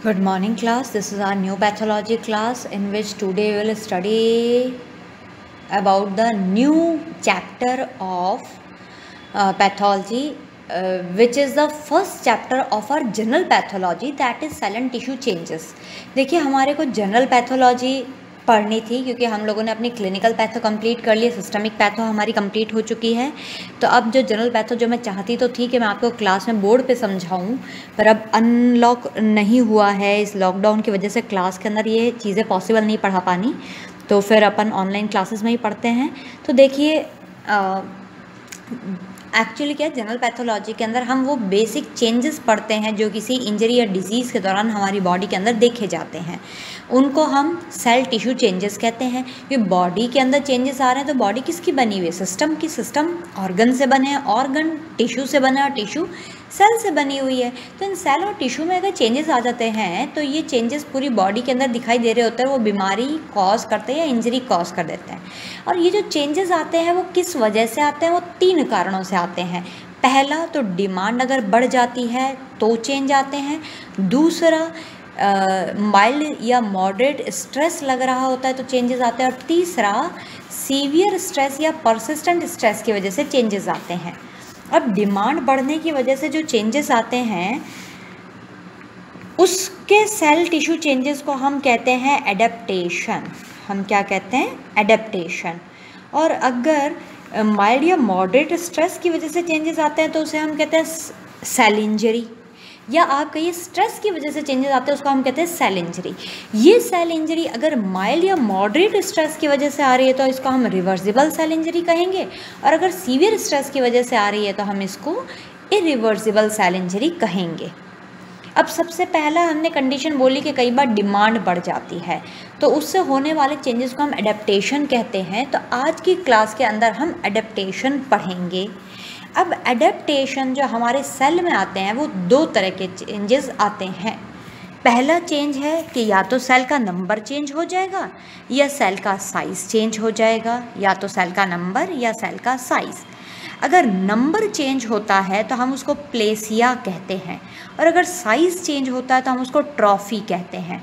Good morning class, this is our new pathology class in which today we will study about the new chapter of pathology which is the first chapter of our general pathology, that is cell and tissue changes. देखिए हमारे को general pathology पढ़नी थी क्योंकि हम लोगों ने अपनी क्लिनिकल पैथो कंप्लीट कर ली, सिस्टमिक पैथो हमारी कंप्लीट हो चुकी है। तो अब जो जनरल पैथो जो मैं चाहती तो थी कि मैं आपको क्लास में बोर्ड पे समझाऊं, पर अब अनलॉक नहीं हुआ है, इस लॉकडाउन की वजह से क्लास के अंदर ये चीज़ें पॉसिबल नहीं पढ़ा पानी, तो फिर अपन ऑनलाइन क्लासेस में ही पढ़ते हैं। तो देखिए एक्चुअली क्या है, जनरल पैथोलॉजी के अंदर हम वो बेसिक चेंजेस पढ़ते हैं जो किसी इंजरी या डिजीज़ के दौरान हमारी बॉडी के अंदर देखे जाते हैं, उनको हम सेल टिश्यू चेंजेस कहते हैं। ये बॉडी के अंदर चेंजेस आ रहे हैं तो बॉडी किसकी बनी हुई है, सिस्टम ऑर्गन से बने हैं, ऑर्गन टिश्यू से बने और टिश्यू सेल से बनी हुई है। तो इन सेल और टिश्यू में अगर चेंजेस आ जाते हैं तो ये चेंजेस पूरी बॉडी के अंदर दिखाई दे रहे होते हैं, वो बीमारी कॉज करते हैं या इंजरी कॉज कर देते हैं। और ये जो चेंजेस आते हैं वो किस वजह से आते हैं, वो 3 कारणों से आते हैं। पहला तो डिमांड अगर बढ़ जाती है तो चेंज आते हैं, दूसरा माइल्ड या मॉडरेट स्ट्रेस लग रहा होता है तो चेंजेस आते हैं, और तीसरा सीवियर स्ट्रेस या परसिस्टेंट स्ट्रेस की वजह से चेंजेस आते हैं। अब डिमांड बढ़ने की वजह से जो चेंजेस आते हैं उसके सेल टिश्यू चेंजेस को हम कहते हैं एडेप्टेशन। हम क्या कहते हैं, एडेप्टेशन। और अगर माइल्ड या मॉडरेट स्ट्रेस की वजह से चेंजेस आते हैं तो उसे हम कहते हैं सेल इंजरी, या आप कहिए स्ट्रेस की वजह से चेंजेस आते हैं उसको हम कहते हैं सेल इंजरी। ये सेल इंजरी अगर माइल्ड या मॉडरेट स्ट्रेस की वजह से आ रही है तो इसको हम रिवर्सिबल सेल इंजरी कहेंगे, और अगर सीवियर स्ट्रेस की वजह से आ रही है तो हम इसको इरिवर्सिबल सेल इंजरी कहेंगे। अब सबसे पहला हमने कंडीशन बोली कि कई बार डिमांड बढ़ जाती है तो उससे होने वाले चेंजेस को हम एडेप्टेशन कहते हैं। तो आज की क्लास के अंदर हम एडेप्टेशन पढ़ेंगे। अब एडेप्टेशन जो हमारे सेल में आते हैं वो 2 तरह के चेंजेस आते हैं। पहला चेंज है कि या तो सेल का नंबर चेंज हो जाएगा या सेल का साइज़ चेंज हो जाएगा, या तो सेल का नंबर या सेल का साइज़। अगर नंबर चेंज होता है तो हम उसको प्लेसिया कहते हैं, और अगर साइज़ चेंज होता है तो हम उसको ट्रॉफी कहते हैं।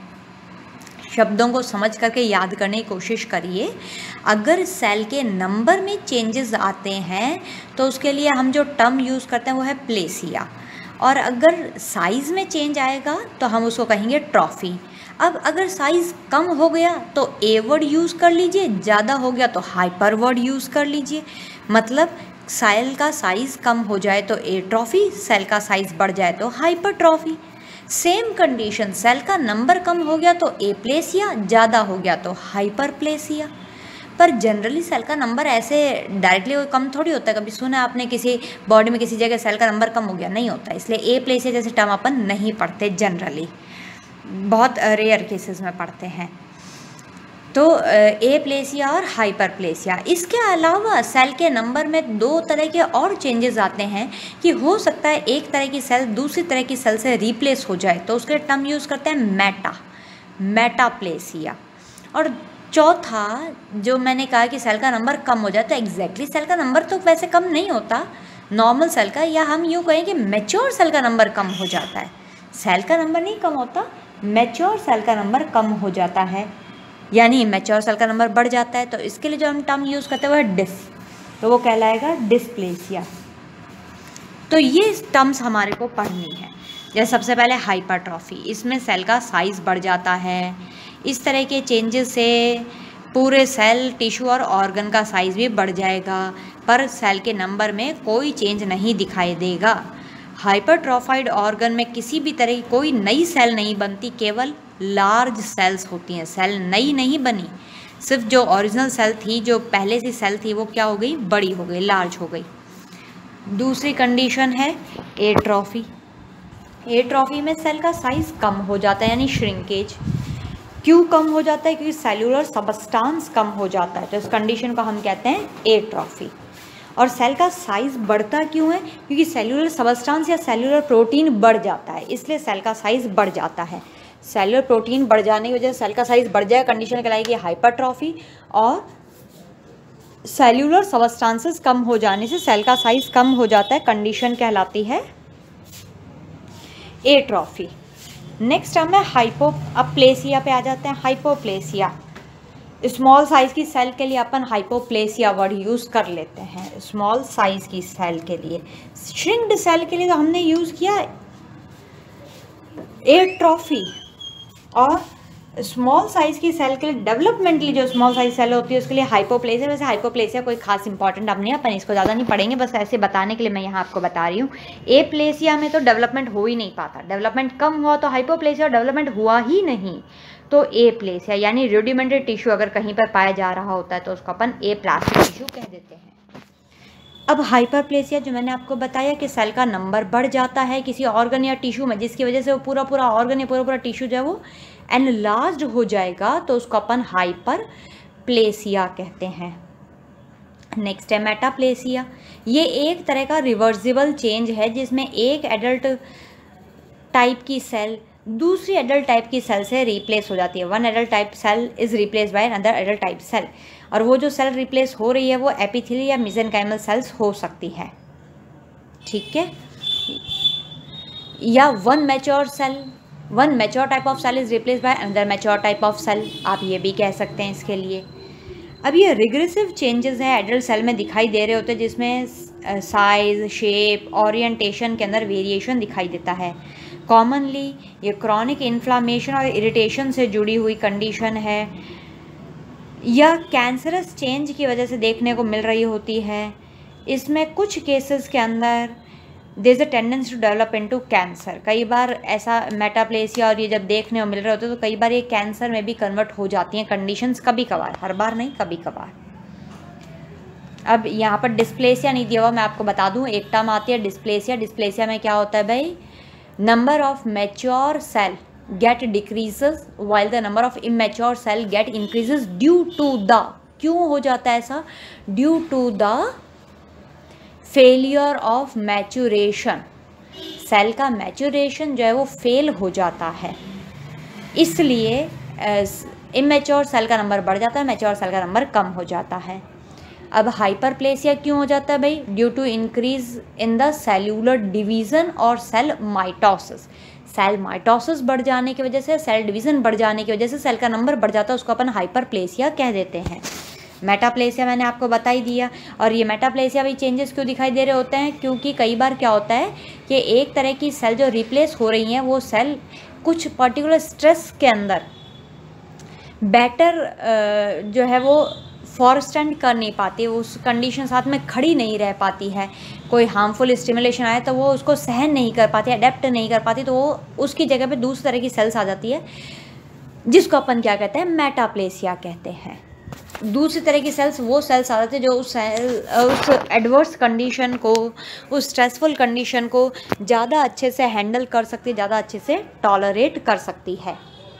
शब्दों को समझ करके याद करने की कोशिश करिए। अगर सेल के नंबर में चेंजेस आते हैं तो उसके लिए हम जो टर्म यूज़ करते हैं वो है प्लेसिया, और अगर साइज़ में चेंज आएगा तो हम उसको कहेंगे ट्रॉफी। अब अगर साइज़ कम हो गया तो ए वर्ड यूज़ कर लीजिए, ज़्यादा हो गया तो हाइपर वर्ड यूज़ कर लीजिए। मतलब सेल का साइज़ कम हो जाए तो ए ट्रॉफी, सेल का साइज़ बढ़ जाए तो hypertrophy. Same condition, cell का नंबर कम हो गया तो ए प्लेसिया, ज़्यादा हो गया तो हाइपर प्लेसिया। पर जनरली सेल का नंबर ऐसे डायरेक्टली कम थोड़ी होता है। कभी सुना है आपने किसी बॉडी में किसी जगह सेल का नंबर कम हो गया? नहीं होता। इसलिए ए प्लेसिया जैसे टर्म अपन नहीं पढ़ते, जनरली बहुत रेयर केसेस में पढ़ते हैं। तो ए प्लेसिया और हाइपर प्लेसिया। इसके अलावा सेल के नंबर में 2 तरह के और चेंजेस आते हैं कि हो सकता है एक तरह की सेल दूसरी तरह की सेल से रिप्लेस हो जाए, तो उसके टर्म यूज़ करते हैं मेटाप्लेसिया। और चौथा जो मैंने कहा कि सेल का नंबर कम हो जाए, तो एग्जैक्टली सेल का नंबर तो वैसे कम नहीं होता नॉर्मल सेल का, या हम यूँ कहें कि मैच्योर सेल का नंबर कम हो जाता है। सेल का नंबर नहीं कम होता, मैच्योर सेल का नंबर कम हो जाता है, यानी मैच्योर सेल का नंबर बढ़ जाता है। तो इसके लिए जो हम टर्म यूज़ करते हैं वो है डिस, तो वो कहलाएगा डिस्प्लेसिया। तो ये टर्म्स हमारे को पढ़नी है। जैसे सबसे पहले हाइपरट्रॉफी, इसमें सेल का साइज़ बढ़ जाता है। इस तरह के चेंजेस से पूरे सेल टिश्यू और ऑर्गन का साइज़ भी बढ़ जाएगा, पर सेल के नंबर में कोई चेंज नहीं दिखाई देगा। हाइपरट्रॉफाइड ऑर्गन में किसी भी तरह की कोई नई सेल नहीं बनती, केवल लार्ज सेल्स होती हैं। सेल नई नहीं बनी, सिर्फ जो ओरिजिनल सेल थी, जो पहले से सेल थी, वो क्या हो गई, बड़ी हो गई, लार्ज हो गई। दूसरी कंडीशन है एट्रॉफी। एट्रॉफी में सेल का साइज़ कम हो जाता है, यानी श्रिंकेज। क्यों कम हो जाता है? क्योंकि सेलुलर सबस्टांस कम हो जाता है, तो इस कंडीशन को हम कहते हैं एट्रॉफी। और सेल का साइज़ बढ़ता क्यों है? क्योंकि सेलुलर सबस्टांस या सेलुलर प्रोटीन बढ़ जाता है, इसलिए सेल का साइज़ बढ़ जाता है। सेलुलर प्रोटीन बढ़ जाने की वजह से सेल का साइज़ बढ़ जाए, कंडीशन कहलाएगी हाइपरट्रॉफी। और सेलुलर सबस्टांसेस कम हो जाने से सेल का साइज़ कम हो जाता है, कंडीशन कहलाती है एट्रॉफी। नेक्स्ट टर्म है हाइपोप्लेसिया पे आ जाते हैं। हाइपोप्लेसिया, स्मॉल साइज़ की सेल के लिए अपन हाइपोप्लेसिया वर्ड यूज़ कर लेते हैं। स्मॉल साइज़ की सेल के लिए, श्रिंक्ड सेल के लिए तो हमने यूज़ किया एट्रोफी, और स्मॉल साइज़ की सेल के लिए डेवलपमेंटली जो स्मॉल साइज सेल होती है उसके लिए हाइपोप्लेसिया। वैसे हाइपोप्लेसिया कोई खास इंपॉर्टेंट अब नहीं है, अपन इसको ज़्यादा नहीं पढ़ेंगे, बस ऐसे बताने के लिए मैं यहाँ आपको बता रही हूँ। एप्लेसिया में तो डेवलपमेंट हो ही नहीं पाता, डेवलपमेंट कम हुआ तो हाइपोप्लेसिया, डेवलपमेंट हुआ ही नहीं तो एप्लेसिया, यानी रूडिमेंटरी टिश्यू अगर कहीं पर पाया जा रहा होता है तो उसको अपन एप्लास्टिक टिश्यू कह देते हैं। अब हाइपरप्लेसिया जो मैंने आपको बताया कि सेल का नंबर बढ़ जाता है किसी ऑर्गन या टिश्यू में, जिसकी वजह से वो पूरा ऑर्गन या पूरा टिश्यू जो है वो एनलार्ज्ड हो जाएगा, तो उसको अपन हाइपरप्लेसिया कहते हैं। नेक्स्ट है मेटाप्लेसिया। ये एक तरह का रिवर्सिबल चेंज है जिसमें एक एडल्ट टाइप की सेल दूसरी एडल्ट टाइप की सेल से रिप्लेस हो जाती है। One adult type cell is replace by another adult type cell, और वो जो सेल रिप्लेस हो रही है वो एपिथेलियल या मेसेनकाइमल सेल्स हो सकती है, ठीक है। या one mature type of cell is replace by another mature type of cell, आप ये भी कह सकते हैं इसके लिए। अब ये रिग्रेसिव चेंजेस हैं एडल्ट सेल में दिखाई दे रहे होते हैं, जिसमें साइज, शेप, ओरिएंटेशन के अंदर वेरिएशन दिखाई देता है। कॉमनली ये क्रॉनिक इन्फ्लामेशन और इरिटेशन से जुड़ी हुई कंडीशन है, या कैंसरस चेंज की वजह से देखने को मिल रही होती है। इसमें कुछ केसेस के अंदर there is a tendency to develop into cancer. कई बार ऐसा मेटाप्लेसिया और ये जब देखने को मिल रहे होते हैं तो कई बार ये कैंसर में भी कन्वर्ट हो जाती हैं कंडीशंस, कभी कभार, हर बार नहीं, कभी कभार। अब यहाँ पर डिस्प्लेसिया नहीं दिया हुआ, मैं आपको बता दूँ, एक टर्म आती है डिस्प्लेसिया। डिस्प्लेसिया में क्या होता है भाई, number of mature cell get decreases while the number of immature cell get increases due to the, क्यों हो जाता है ऐसा, due to the failure of maturation, cell का मैच्योरेशन जो है वो फेल हो जाता है, इसलिए इमेच्योर सेल का नंबर बढ़ जाता है, मैच्योर सेल का नंबर कम हो जाता है। अब हाइपरप्लेसिया क्यों हो जाता है भाई, due to increase in the cellular division और सेल माइटोसिस। सेल माइटोसिस बढ़ जाने की वजह से, सेल डिवीज़न बढ़ जाने की वजह से सेल का नंबर बढ़ जाता है, उसको अपन हाइपरप्लेसिया कह देते हैं। मेटाप्लेसिया मैंने आपको बता ही दिया। और ये मेटाप्लेसिया भी चेंजेस क्यों दिखाई दे रहे होते हैं, क्योंकि कई बार क्या होता है कि एक तरह की सेल जो रिप्लेस हो रही हैं वो सेल कुछ पर्टिकुलर स्ट्रेस के अंदर बेटर जो है वो फॉरस्टैंड कर नहीं पाती, उस कंडीशन साथ में खड़ी नहीं रह पाती है। कोई हार्मफुल स्टिमुलेशन आए तो वो उसको सहन नहीं कर पाती, अडेप्ट नहीं कर पाती, तो वो उसकी जगह पे दूसरी तरह की सेल्स आ जाती है, जिसको अपन क्या कहते हैं, मेटाप्लेसिया कहते हैं। दूसरी तरह की सेल्स वो सेल्स आ जाती है जो उस एडवर्स कंडीशन को, उस स्ट्रेसफुल कंडीशन को ज़्यादा अच्छे से हैंडल कर सकती है, ज़्यादा अच्छे से टॉलरेट कर सकती है।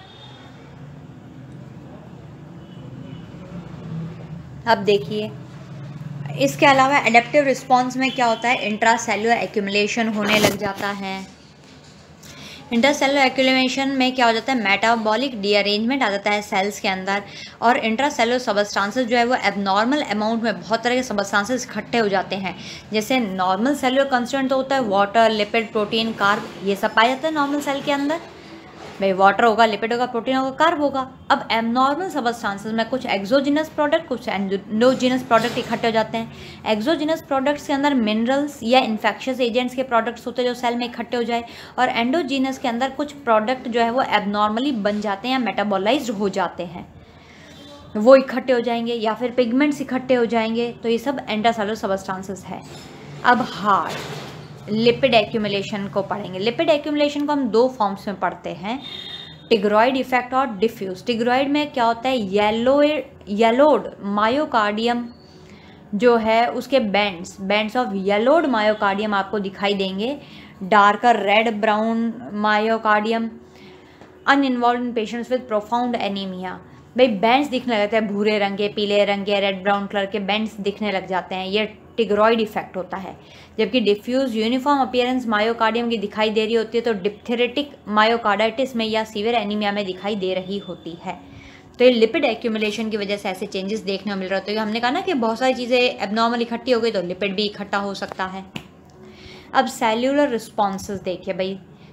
अब देखिए, इसके अलावा एडेप्टिव रिस्पॉन्स में क्या होता है, इंट्रासेलुलर एक्यूमुलेशन होने लग जाता है। इंट्रासेलुलर एक्यूमुलेशन में क्या हो जाता है, मेटाबॉलिक रीअरेंजमेंट आ जाता है सेल्स के अंदर, और इंट्रासेलुलर सबस्टांसेस जो है वो एबनॉर्मल अमाउंट में बहुत तरह के सबस्टांसेस इकट्ठे हो जाते हैं। जैसे नॉर्मल सेलुलर कंस्टिट्यूएंट तो होता है वाटर, लिपिड, प्रोटीन, कार्ब, ये सब पाया जाता है नॉर्मल सेल के अंदर। भाई वाटर होगा, लिपिड होगा, प्रोटीन होगा, कार्ब होगा। अब एबनॉर्मल सबस्टांसेस में कुछ एक्सोजिनस प्रोडक्ट, कुछ एंडोजिनस प्रोडक्ट इकट्ठे हो जाते हैं। एक्सोजिनस प्रोडक्ट्स के अंदर मिनरल्स या इन्फेक्शियस एजेंट्स के प्रोडक्ट्स होते हैं जो सेल में इकट्ठे हो जाए, और एंडोजिनस के अंदर कुछ प्रोडक्ट जो है वो एबनॉर्मली बन जाते हैं या मेटाबोलाइज्ड हो जाते हैं, वो इकट्ठे हो जाएंगे, या फिर पिगमेंट्स इकट्ठे हो जाएंगे। तो ये सब इंट्रासेलुलर सबस्टांसेस है। अब हार्ड लिपिड एक्यूमुलेशन को पढ़ेंगे। लिपिड एक्यूमुलेशन को हम दो फॉर्म्स में पढ़ते हैं, टिग्रॉइड इफेक्ट और डिफ्यूज। टिग्रॉइड में क्या होता है, येलोड मायोकार्डियम जो है उसके बैंड्स ऑफ येलोड मायोकार्डियम आपको दिखाई देंगे, darker red brown myocardium, uninvolved in patients with profound anaemia. भाई बैंड्स दिखने लगते हैं, भूरे रंग के, पीले रंग के, रेड ब्राउन कलर के बैंड्स दिखने लग जाते हैं, ये टिग्रॉइड इफेक्ट होता है। जबकि डिफ्यूज यूनिफॉर्म अपीयरेंस मायोकार्डियम की दिखाई दे रही होती है तो डिप्थेरेटिक मायोकार्डाइटिस में या सीवियर एनीमिया में दिखाई दे रही होती है। तो ये लिपिड एक्यूमुलेशन की वजह से ऐसे चेंजेस देखने को मिल रहे होते हैं। हमने कहा ना कि बहुत सारी चीज़ें एबनॉर्मल इकट्ठी हो गई तो लिपिड भी इकट्ठा हो सकता है। अब सेल्यूलर रिस्पॉन्सेज देखिए भाई,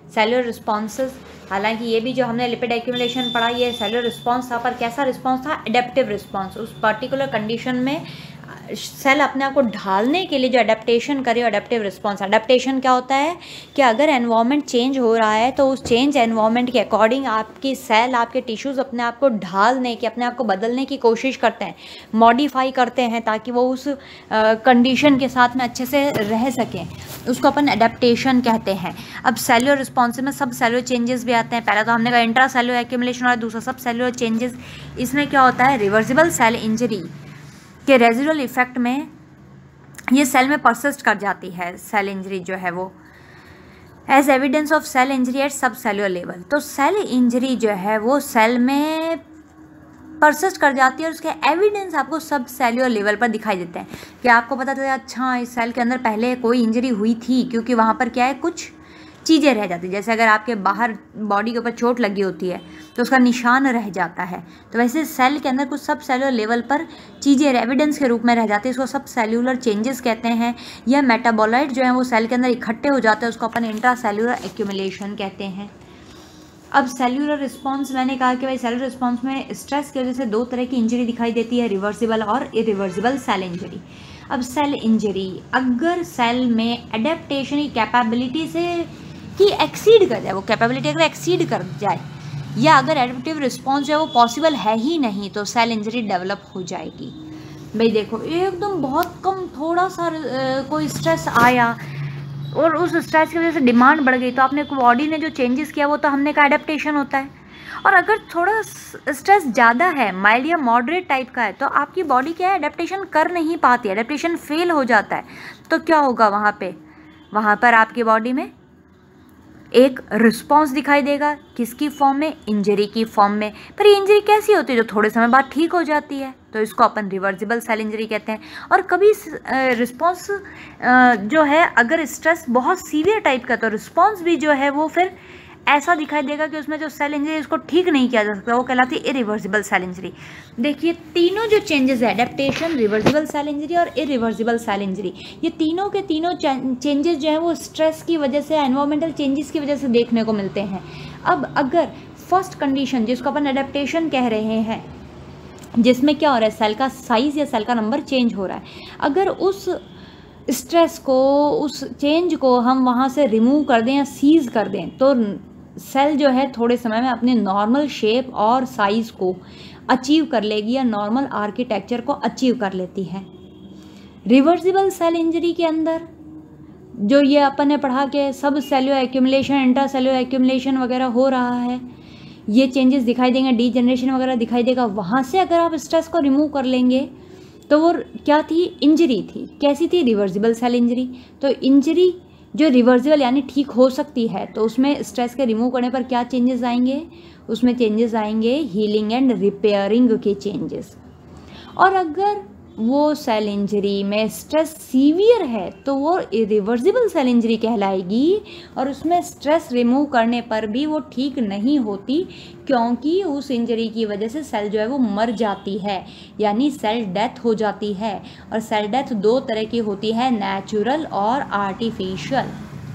सेलुलर रिस्पॉन्सेज, हालांकि ये भी जो हमने लिपिड एक्यूमुलेशन पढ़ा ये सेलुलर रिस्पॉन्स था, पर कैसा रिस्पॉन्स था? Adaptive response. उस पर्टिकुलर कंडीशन में सेल अपने आप को ढालने के लिए जो अडेप्टेशन करे, अडेप्टिव रिस्पॉन्स। अडेप्टेशन क्या होता है कि अगर एनवायरनमेंट चेंज हो रहा है तो उस चेंज एनवायरनमेंट के अकॉर्डिंग आपकी सेल, आपके टिश्यूज़ अपने आप को ढालने की, अपने आप को बदलने की कोशिश करते हैं, मॉडिफाई करते हैं ताकि वो उस कंडीशन के साथ में अच्छे से रह सकें। उसको अपन अडेप्टेशन कहते हैं। अब सेलुलर रिस्पॉन्स में सब सेलुलर चेंजेस भी आते हैं। पहला तो हमने कहा इंट्रा सेलुलर एक्यूमुलेशन और दूसरा सब सेलुलर चेंजेस। इसमें क्या होता है? रिवर्सिबल सेल इंजरी के रेजिडुअल इफेक्ट में ये सेल में परसिस्ट कर जाती है, सेल इंजरी जो है वो, as evidence of cell injury at subcellular level. तो सेल इंजरी जो है वो सेल में परसिस्ट कर जाती है और उसके एविडेंस आपको सब सेलुलर लेवल पर दिखाई देते हैं कि आपको पता चला अच्छा इस सेल के अंदर पहले कोई इंजरी हुई थी, क्योंकि वहाँ पर क्या है, कुछ चीज़ें रह जाती है। जैसे अगर आपके बाहर बॉडी के ऊपर चोट लगी होती है तो उसका निशान रह जाता है, तो वैसे सेल के अंदर कुछ सब सेलुलर लेवल पर चीज़ें एविडेंस के रूप में रह जाती है। इसको सब सेलुलर चेंजेस कहते हैं। या मेटाबोलाइट जो है वो सेल के अंदर इकट्ठे हो जाते हैं, उसको अपन इंट्रा सेलुलर एक्यूमुलेशन कहते हैं। अब सेल्यूलर रिस्पॉन्स, मैंने कहा कि भाई सेलुलर रिस्पॉन्स में स्ट्रेस की वजह से दो तरह की इंजरी दिखाई देती है, रिवर्सिबल और इरिवर्सिबल सेल इंजरी। अब सेल इंजरी, अगर सेल में एडेप्टेशन की कैपेबिलिटी से कि एक्सीड कर जाए, वो कैपेबिलिटी अगर एक्सीड कर जाए, या अगर एडेप्टिव रिस्पॉन्स जो है वो पॉसिबल है ही नहीं, तो सेल इंजरी डेवलप हो जाएगी। भाई देखो एकदम बहुत कम थोड़ा सा कोई स्ट्रेस आया और उस स्ट्रेस की वजह से डिमांड बढ़ गई, तो आपने बॉडी ने जो चेंजेस किया वो तो हमने कहा एडेप्टेशन होता है। और अगर थोड़ा स्ट्रेस ज़्यादा है, माइल्ड या मॉडरेट टाइप का है, तो आपकी बॉडी क्या है, एडेप्टेशन कर नहीं पाती, एडेप्टेशन फेल हो जाता है। तो क्या होगा वहाँ पर आपकी बॉडी में एक रिस्पॉन्स दिखाई देगा, किसकी फॉर्म में? इंजरी की फॉर्म में। पर ये इंजरी कैसी होती है? जो थोड़े समय बाद ठीक हो जाती है, तो इसको अपन रिवर्सिबल सेल इंजरी कहते हैं। और कभी रिस्पॉन्स जो है अगर स्ट्रेस बहुत सीवियर टाइप का, तो रिस्पॉन्स भी जो है वो फिर ऐसा दिखाई देगा कि उसमें जो सेल इंजरी उसको ठीक नहीं किया जा सकता, वो कहलाती है इरिवर्सिबल सेल इंजरी। देखिए तीनों जो चेंजेस है, एडेप्टेशन, रिवर्सिबल सेल इंजरी और इरिवर्सिबल सेल इंजरी, ये तीनों के तीनों चेंजेस जो है वो स्ट्रेस की वजह से, एनवायरमेंटल चेंजेस की वजह से देखने को मिलते हैं। अब अगर फर्स्ट कंडीशन जिसको अपन एडेप्टेशन कह रहे हैं, जिसमें क्या हो रहा है, सेल का साइज या सेल का नंबर चेंज हो रहा है, अगर उस स्ट्रेस को, उस चेंज को हम वहाँ से रिमूव कर दें या सीज कर दें, तो सेल जो है थोड़े समय में अपने नॉर्मल शेप और साइज़ को अचीव कर लेगी या नॉर्मल आर्किटेक्चर को अचीव कर लेती है। रिवर्सिबल सेल इंजरी के अंदर जो ये अपन ने पढ़ा कि subcellular accumulation, intracellular accumulation वगैरह हो रहा है, ये चेंजेस दिखाई देंगे, डीजनरेशन वगैरह दिखाई देगा। वहाँ से अगर आप स्ट्रेस को रिमूव कर लेंगे तो वो क्या थी, इंजरी थी। कैसी थी? Reversible cell injury. तो इंजरी जो रिवर्सिबल यानी ठीक हो सकती है, तो उसमें स्ट्रेस के रिमूव करने पर क्या चेंजेस आएंगे? उसमें चेंजेस आएंगे हीलिंग एंड रिपेयरिंग के चेंजेस। और अगर वो सेल इंजरी में स्ट्रेस सीवियर है तो वो इरिवर्सिबल सेल इंजरी कहलाएगी, और उसमें स्ट्रेस रिमूव करने पर भी वो ठीक नहीं होती, क्योंकि उस इंजरी की वजह से सेल जो है वो मर जाती है, यानी सेल डेथ हो जाती है। और सेल डेथ दो तरह की होती है, नेचुरल और आर्टिफिशियल।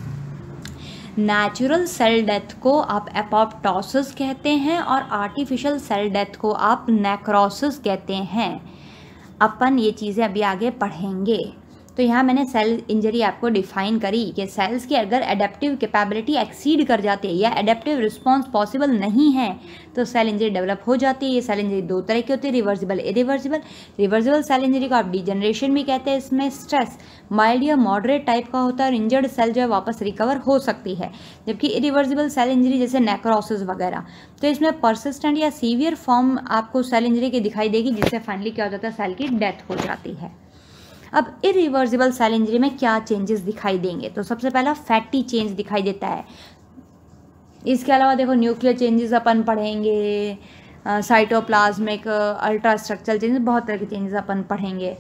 नेचुरल सेल डेथ को आप एपोप्टोसिस कहते हैं और आर्टिफिशियल सेल डेथ को आप नेक्रोसिस कहते हैं। अपन ये चीज़ें अभी आगे पढ़ेंगे। तो यहाँ मैंने सेल इंजरी आपको डिफाइन करी कि सेल्स की अगर एडेप्टिव कैपेबिलिटी एक्सीड कर जाती है या एडेप्टिव रिस्पॉन्स पॉसिबल नहीं है तो सेल इंजरी डेवलप हो जाती है। ये सेल इंजरी दो तरह की होती है, reversible, irreversible. Reversible cell injury को आप डीजनरेशन भी कहते हैं। इसमें स्ट्रेस माइल्ड या मॉडरेट टाइप का होता है और इंजर्ड सेल जो है वापस रिकवर हो सकती है। जबकि इरिवर्सिबल सेल इंजरी जैसे नेक्रोसिस वगैरह, तो इसमें परसिस्टेंट या सीवियर फॉर्म आपको सेल इंजरी की दिखाई देगी, जिससे फाइनली क्या हो जाता है, सेल की डेथ हो जाती है। अब इरिवर्सिबल सेल इंजरी में क्या चेंजेस दिखाई देंगे? तो सबसे पहला फैटी चेंज दिखाई देता है। इसके अलावा देखो न्यूक्लियर चेंजेस अपन पढ़ेंगे, साइटोप्लाज्मिक, अल्ट्रा स्ट्रक्चरल चेंजेस, बहुत तरह के चेंजेस अपन पढ़ेंगे।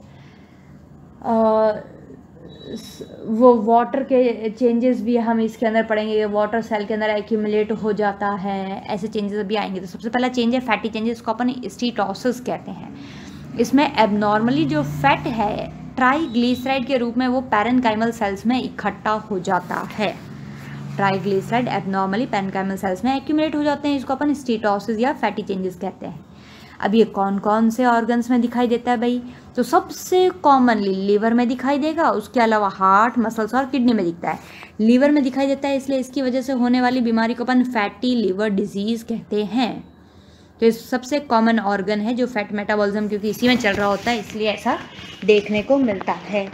वो वाटर के चेंजेस भी हम इसके अंदर पढ़ेंगे, वाटर सेल के अंदर एक्यूमुलेट हो जाता है, ऐसे चेंजेस भी आएंगे। तो सबसे पहला चेंज है फैटी चेंजेस, को अपन स्टीटोसिस कहते हैं। इसमें एबनॉर्मली जो फैट है ट्राइग्लिसराइड के रूप में वो पैरेन्काइमल सेल्स में इकट्ठा हो जाता है। ट्राइग्लिसराइड एबनॉर्मली पेरेन्काइमल सेल्स में एक्यूमुलेट हो जाते हैं, इसको अपन स्टीटोसिस या फैटी चेंजेस कहते हैं। अब ये कौन कौन से ऑर्गन्स में दिखाई देता है भाई? तो सबसे कॉमनली लीवर में दिखाई देगा, उसके अलावा हार्ट, मसल्स और किडनी में दिखता है। लीवर में दिखाई देता है इसलिए इसकी वजह से होने वाली बीमारी को अपन फैटी लीवर डिजीज कहते हैं। तो ये सबसे कॉमन ऑर्गन है जो फैट मेटाबॉलिज्म, क्योंकि इसी में चल रहा होता है इसलिए ऐसा देखने को मिलता है।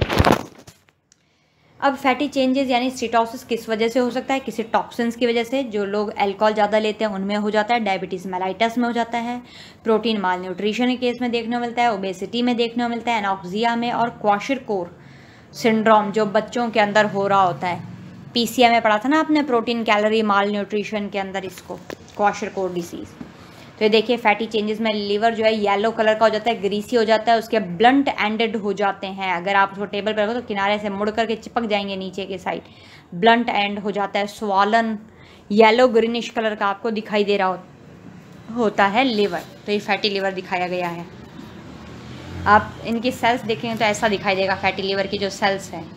अब फैटी चेंजेस यानी स्टीटोसिस किस वजह से हो सकता है? किसी टॉक्सिन्स की वजह से, जो लोग अल्कोहल ज़्यादा लेते हैं उनमें हो जाता है, डायबिटीज़ मेलाइटस में हो जाता है, प्रोटीन माल न्यूट्रिशन के केस में देखने को मिलता है, ओबेसिटी में देखने को मिलता है, एनॉक्सिया में, और क्वाशिरकोर सिंड्रोम जो बच्चों के अंदर हो रहा होता है। पीसीएम में पढ़ा था ना आपने, प्रोटीन कैलोरी माल न्यूट्रिशन के अंदर, इसको क्वाशिरकोर डिसीज़। तो ये देखिए फैटी चेंजेस में लीवर जो है येलो कलर का हो जाता है, ग्रीसी हो जाता है, उसके ब्लंट एंडेड हो जाते हैं। अगर आप उसको टेबल पर रखो तो किनारे से मुड़ करके चिपक जाएंगे नीचे के साइड, ब्लंट एंड हो जाता है। स्वॉलन येलो ग्रीनिश कलर का आपको दिखाई दे रहा होता है लीवर। तो ये फैटी लीवर दिखाया गया है। आप इनकी सेल्स देखेंगे तो ऐसा दिखाई देगा फैटी लीवर की जो सेल्स है,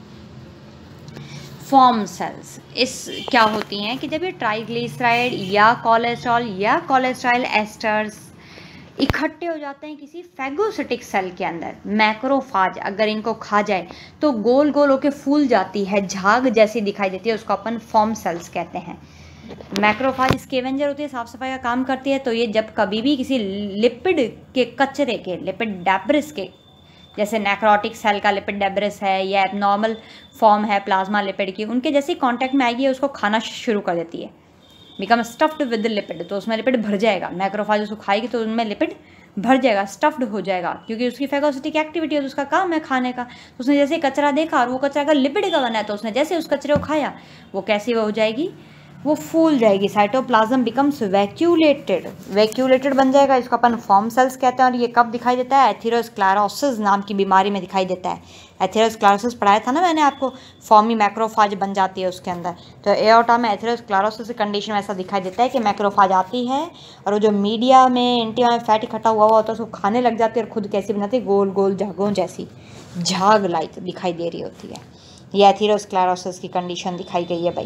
फॉर्म सेल्स। इस क्या होती हैं कि जब ये ट्राइग्लिसराइड या कोलेस्ट्रॉल एस्टर्स इकट्ठे हो जाते हैं किसी फैगोसिटिक सेल के अंदर, मैक्रोफाज अगर इनको खा जाए तो गोल गोल होके फूल जाती है, झाग जैसी दिखाई देती है, उसको अपन फॉर्म सेल्स कहते हैं। मैक्रोफाज स्कैवेंजर होती है, साफ सफाई का काम करती है। तो ये जब कभी भी किसी लिपिड के कचरे के, लिपिड डेब्रिस के, जैसे नेक्रोटिक सेल का लिपिड डेब्रिस है या एबनॉर्मल फॉर्म है प्लाज्मा लिपिड की, उनके जैसे कांटेक्ट में आएगी उसको खाना शुरू कर देती है, बिकम स्टफ्ड विद लिपिड। तो उसमें लिपिड भर जाएगा, मैक्रोफाज उसको खाएगी तो उनमें लिपिड भर जाएगा, स्टफ्ड हो जाएगा, क्योंकि उसकी फैगोसिटिक एक्टिविटी है तो उसका काम है खाने का। तो उसने जैसे कचरा देखा और वो कचरा का लिपिड का बना है, तो उसने जैसे उस कचरे को खाया वो कैसी हो जाएगी, वो फूल जाएगी। साइटोप्लाज्म बिकम्स वैक्यूलेटेड बन जाएगा, इसको अपन फॉर्म सेल्स कहते हैं। और ये कब दिखाई देता है? एथेरोस्क्लेरोसिस नाम की बीमारी में दिखाई देता है। एथेरोस्क्लेरोसिस पढ़ाया था ना मैंने आपको, फॉर्मी मैक्रोफाज बन जाती है उसके अंदर। तो एओर्टा में एथेरोस्क्लेरोसिस कंडीशन में ऐसा दिखाई देता है कि मैक्रोफाज आती है और वो जो मीडिया में इंटिमा में फैट इकट्ठा हुआ होता है उसको खाने लग जाती है और खुद कैसी बनाती है, गोल गोल झागों जैसी, झाग लाइक दिखाई दे रही होती है। ये एथेरोस्क्लेरोसिस की कंडीशन दिखाई गई है भाई।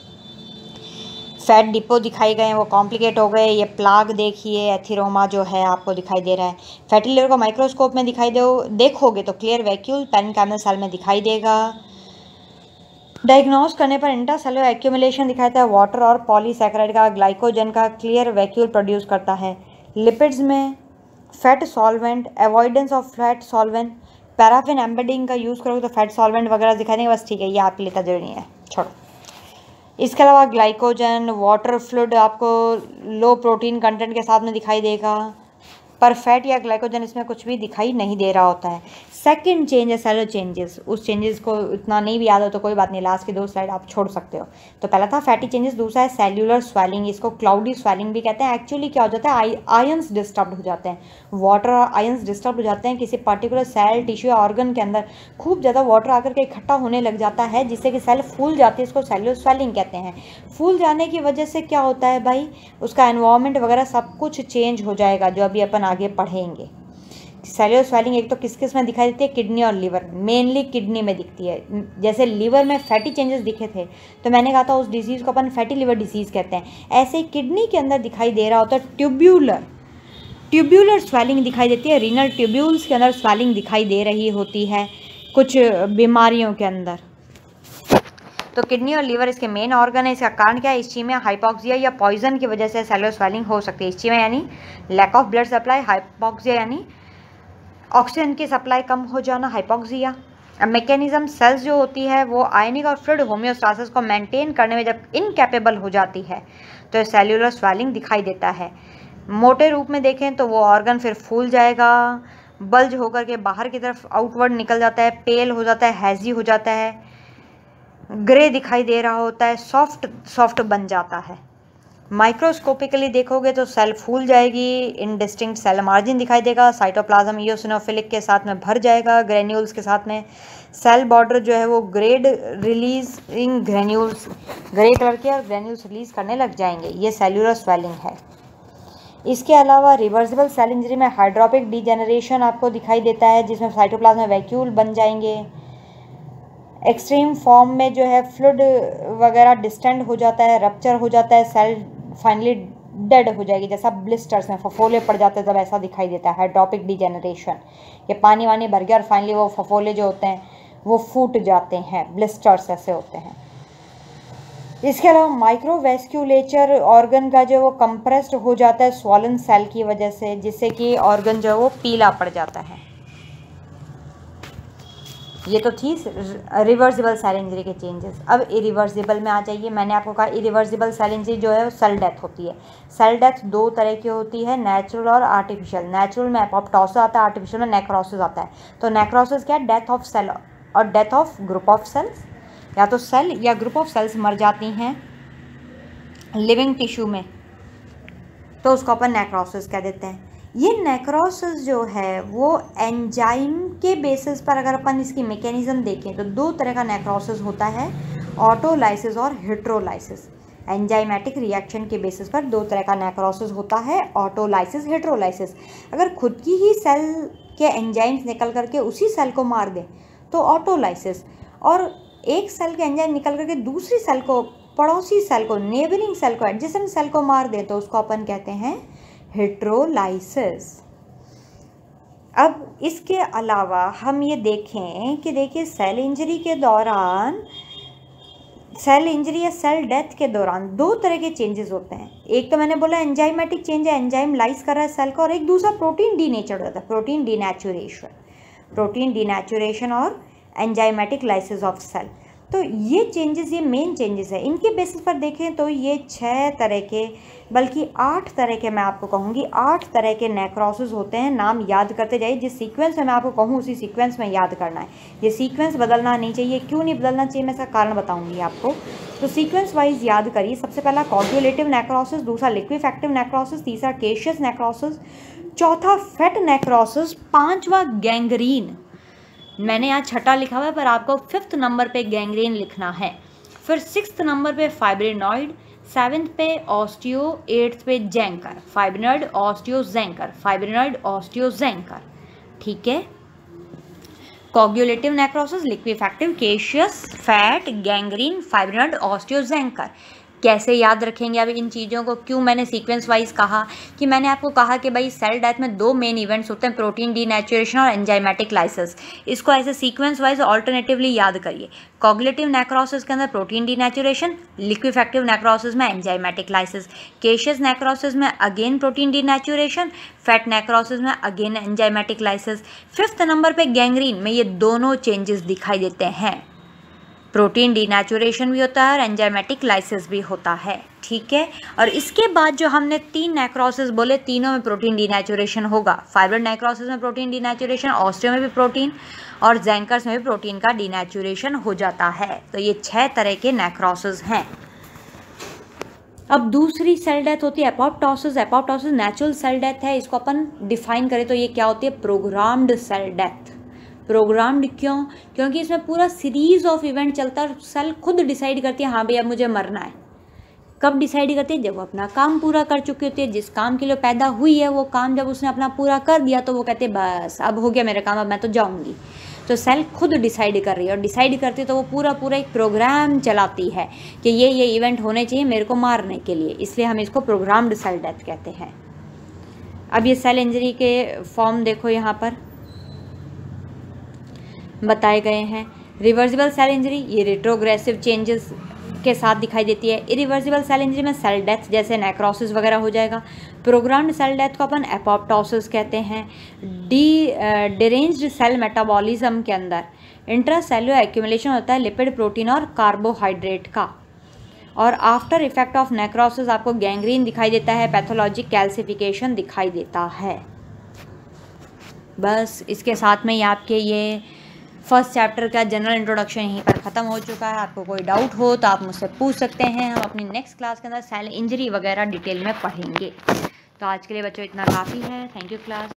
फैट डिपो दिखाई गए हैं, वो कॉम्प्लिकेट हो गए। ये प्लाग देखिए, एथिरोमा जो है आपको दिखाई दे रहा है। फैटी लिवर को माइक्रोस्कोप में देखोगे तो क्लियर वैक्यूल पेरेन्काइमल सेल में दिखाई देगा। डायग्नोस करने पर इंट्रासेलुलर एक्यूमुलेशन दिखाता है, वाटर और पॉलीसैकेराइड का, ग्लाइकोजन का क्लियर वैक्यूल प्रोड्यूस करता है। लिपिड्स में fat solvent, avoidance of fat solvent, paraffin embedding का यूज़ करोगे तो फैट सॉल्वेंट वगैरह दिखा देंगे, बस ठीक है, ये आपके लिए जरूरी है, छोड़ो। इसके अलावा ग्लाइकोजन, वाटर फ्लूइड आपको लो प्रोटीन कंटेंट के साथ में दिखाई देगा, पर फैट या ग्लाइकोजन इसमें कुछ भी दिखाई नहीं दे रहा होता है। सेकंड चेंज है सेलुलर चेंजेस। उस चेंजेस को इतना नहीं भी याद हो तो कोई बात नहीं, लास्ट की 2 स्लाइड आप छोड़ सकते हो। तो पहला था फैटी चेंजेस, दूसरा है सेल्यूलर स्वेलिंग, इसको क्लाउडी स्वेलिंग भी कहते हैं। एक्चुअली क्या हो जाता है, आयंस डिस्टर्ब हो जाते हैं, वाटर और आयंस डिस्टर्ब हो जाते हैं किसी पर्टिकुलर सेल, टिश्यू या ऑर्गन के अंदर। खूब ज़्यादा वाटर आकर के इकट्ठा होने लग जाता है जिससे कि सेल फूल जाती है, इसको सेल्यूलर स्वेलिंग कहते हैं। फूल जाने की वजह से क्या होता है भाई, उसका एनवायरनमेंट वगैरह सब कुछ चेंज हो जाएगा, जो अभी अपन आगे पढ़ेंगे। सेल्यूलर स्वेलिंग एक तो किस किस में दिखाई देती है, किडनी और लिवर, मेनली किडनी में दिखती है। जैसे लिवर में फैटी चेंजेस दिखे थे तो मैंने कहा था उस डिजीज़ को अपन फैटी लिवर डिजीज़ कहते हैं। ऐसे ही किडनी के अंदर दिखाई दे रहा होता है ट्यूब्यूलर स्वेलिंग दिखाई देती है, रीनल ट्यूब्यूल्स के अंदर स्वेलिंग दिखाई दे रही होती है कुछ बीमारियों के अंदर। तो किडनी और लीवर इसके मेन ऑर्गन है। इसका कारण क्या है, इस्चीमिया, हाइपोक्सिया या पॉइजन की वजह से सेल्यूलर स्वेलिंग हो सकती है। इस्चीमिया यानी lack of blood supply, hypoxia यानी ऑक्सीजन की सप्लाई कम हो जाना, हाइपोक्सिया। अब मैकेनिज्म, सेल्स जो होती है वो आयनिक और फ्लूइड होम्योस्टासिस को मेंटेन करने में जब इनकैपेबल हो जाती है तो सेल्यूलर स्वेलिंग दिखाई देता है। मोटे रूप में देखें तो वो ऑर्गन फिर फूल जाएगा, बल्ज होकर के बाहर की तरफ आउटवर्ड निकल जाता है, पेल हो जाता है, हैजी हो जाता है, ग्रे दिखाई दे रहा होता है, सॉफ्ट बन जाता है। माइक्रोस्कोपिकली देखोगे तो सेल फूल जाएगी, इनडिस्टिंक्ट सेल मार्जिन दिखाई देगा, साइटोप्लाज्म इओसिनोफिलिक के साथ में भर जाएगा, ग्रेन्यूल्स के साथ में। सेल बॉर्डर जो है वो grade releasing granules, grey colour के, और ग्रेन्यूल्स रिलीज करने लग जाएंगे। ये सेल्यूलर स्वेलिंग है। इसके अलावा रिवर्सिबल सेल इंजरी में हाइड्रोपिक डिजेनरेशन आपको दिखाई देता है, जिसमें साइटोप्लाज्म में वैक्यूल बन जाएंगे। एक्सट्रीम फॉर्म में जो है फ्लूइड वगैरह डिस्टेंड हो जाता है, रप्चर हो जाता है, सेल फाइनली डेड हो जाएगी, जैसा ब्लिस्टर्स में फफोले पड़ जाते हैं तब ऐसा दिखाई देता है हाइड्रोपिक डिजेनरेशन। ये पानी वानी भर गया और फाइनली वो फफोले जो होते हैं वो फूट जाते हैं, ब्लिस्टर्स ऐसे होते हैं। इसके अलावा माइक्रोवेस्क्यूलेचर ऑर्गन का जो वो कंप्रेस्ड हो जाता है स्वॉलन सेल की वजह से, जिससे कि ऑर्गन जो है वो पीला पड़ जाता है। ये तो थी रिवर्सिबल सेल इंजरी के चेंजेस। अब इरिवर्सिबल में आ जाइए। मैंने आपको कहा इरिवर्सिबल सेल इंजरी जो है वो सेल डेथ होती है। सेल डेथ दो तरह की होती है, नेचुरल और आर्टिफिशियल। नेचुरल में एपोप्टोसिस आता है, आर्टिफिशियल में नेक्रोसिस आता है। तो नेक्रोसिस क्या है? डेथ ऑफ सेल और death of group of cells, या तो सेल या ग्रुप ऑफ सेल्स मर जाती हैं लिविंग टिश्यू में, तो उसको अपन नेक्रोसिस कह देते हैं। ये नेक्रोसिस जो है वो एंजाइम के बेसिस पर अगर अपन इसकी मैकेनिज्म देखें तो दो तरह का नेक्रोसिस होता है, ऑटोलाइसिस और हेट्रोलाइसिस। एंजाइमेटिक रिएक्शन के बेसिस पर दो तरह का नेक्रोसिस होता है, ऑटोलाइसिस, हेट्रोलाइसिस। अगर खुद की ही सेल के एंजाइम्स निकल करके उसी सेल को मार दें तो ऑटोलाइसिस, और एक सेल के एंजाइम निकल करके दूसरी सेल को, पड़ोसी सेल को, नेबरिंग सेल को, एडजेसेंट सेल को मार दें तो उसको अपन कहते हैं हेट्रोलाइसिस। अब इसके अलावा हम ये देखें कि देखिए सेल इंजरी के दौरान, सेल इंजरी या सेल डेथ के दौरान दो तरह के चेंजेस होते हैं। एक तो मैंने बोला एंजाइमेटिक चेंज है, एंजाइम लाइज कर रहा है सेल को, और एक दूसरा प्रोटीन डीनेचर हो जाता है, प्रोटीन डीनेचुरेशन। प्रोटीन डीनेचुरेशन और एंजाइमेटिक लाइसिस ऑफ सेल। तो ये चेंजेस, ये मेन चेंजेस है। इनके बेसिस पर देखें तो ये 6 तरह के, बल्कि 8 तरह के, मैं आपको कहूँगी 8 तरह के नेक्रोसिस होते हैं। नाम याद करते जाइए, जिस सीक्वेंस में मैं आपको कहूँ उसी सीक्वेंस में याद करना है। ये सीक्वेंस बदलना नहीं चाहिए। क्यों नहीं बदलना चाहिए, मैं इसका कारण बताऊँगी आपको। तो सीक्वेंस वाइज याद करिए। सबसे पहला कोगुलेटिव नेक्रोसिस, दूसरा लिक्विफैक्टिव नेक्रोसिस, तीसरा केशियस नेक्रोसिस, चौथा फेट नेक्रोसिस, पांचवा गैंग्रीन। मैंने यहाँ छठा लिखा हुआ है पर आपको 5th नंबर पे गैंग्रीन लिखना है। फिर 6th नंबर पे फाइब्रिनॉइड, 7th पे ऑस्टियो, 8th पे जैंकर। फाइब्रिनॉइड, ऑस्टियो, जैंकर, फाइब्रिनॉइड, ऑस्टियो, जैंकर। ठीक है। Coagulative necrosis, liquefactive, caseous, fat, gangrene, fibrinoid, osteo, जैंकर। कैसे याद रखेंगे अब इन चीज़ों को? क्यों मैंने सीक्वेंस वाइज कहा कि मैंने आपको कहा कि भाई सेल डेथ में दो मेन इवेंट्स होते हैं, प्रोटीन डीनेचुरेशन और एंजाइमेटिक लाइसिस। इसको ऐसे सीक्वेंस वाइज ऑल्टरनेटिवली याद करिए। कोगुलेटिव नेक्रोसिस के अंदर प्रोटीन डीनेचुरेशन, लिक्विफैक्टिव नेक्रोसिस में एंजाइमेटिक लाइसिस, केशियस नेक्रोसिस में again protein denaturation, fat necrosis में again enzymatic lysis. 5th number पे गैंग्रीन में ये दोनों चेंजेस दिखाई देते हैं, प्रोटीन डीनेचुरेशन भी होता है और एंजाइमेटिक लाइसिस भी होता है। ठीक है। और इसके बाद जो हमने 3 नेक्रोसिस बोले, तीनों में प्रोटीन डीनेचुरेशन होगा। फाइब्रिनॉइड नेक्रोसिस में प्रोटीन डीनेचुरेशन, ऑस्टियो में भी प्रोटीन, और जैंकर्स में भी प्रोटीन का डीनेचुरेशन हो जाता है। तो ये 6 तरह के नेक्रोसिस हैं। अब दूसरी सेल डेथ होती है apoptosis. Apoptosis natural cell death है। इसको अपन डिफाइन करें तो ये क्या होती है? Programmed cell death. प्रोग्राम्ड क्यों? क्योंकि इसमें पूरा सीरीज ऑफ इवेंट चलता है। सेल खुद डिसाइड करती है हाँ भैया मुझे मरना है। कब डिसाइड करती है? जब वो अपना काम पूरा कर चुकी होती है। जिस काम के लिए पैदा हुई है वो काम जब उसने अपना पूरा कर दिया तो वो कहते हैं बस अब हो गया मेरा काम, अब मैं तो जाऊंगी। तो सेल खुद डिसाइड कर रही है, और डिसाइड करती है तो वो पूरा एक प्रोग्राम चलाती है कि ये इवेंट होने चाहिए मेरे को मारने के लिए, इसलिए हम इसको प्रोग्राम्ड सेल डेथ कहते हैं। अब ये सेल इंजरी के फॉर्म देखो यहाँ पर बताए गए हैं। रिवर्सिबल सेल इंजरी ये रिट्रोग्रेसिव चेंजेस के साथ दिखाई देती है। इरिवर्सिबल सेल इंजरी में सेल डेथ जैसे नेक्रोसिस वगैरह हो जाएगा। प्रोग्राम्ड सेल डेथ को अपन एपोप्टोसिस कहते हैं। डिरेंज्ड सेल मेटाबॉलिज्म के अंदर इंट्रासेल्युलर एक्यूमुलेशन होता है लिपिड, प्रोटीन और कार्बोहाइड्रेट का। और आफ्टर इफेक्ट ऑफ नेक्रोसिस आपको गैंग्रीन दिखाई देता है, पैथोलॉजिक कैल्सिफिकेशन दिखाई देता है। बस इसके साथ में ही आपके ये फर्स्ट चैप्टर का जनरल इंट्रोडक्शन यहीं पर ख़त्म हो चुका है। आपको कोई डाउट हो तो आप मुझसे पूछ सकते हैं। हम अपनी नेक्स्ट क्लास के अंदर सेल इंजरी वगैरह डिटेल में पढ़ेंगे। तो आज के लिए बच्चों इतना काफ़ी है। Thank you class.